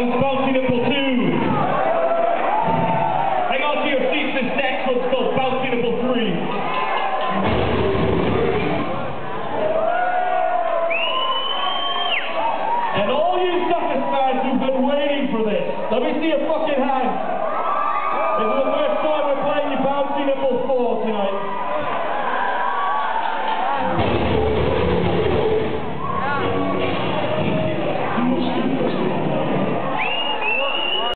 That was Bouncy Nipple 2. Hang on to your seats, this next one's called Bouncy Nipple 3. And all you Zuckuss fans who've been waiting for this, let me see a fucking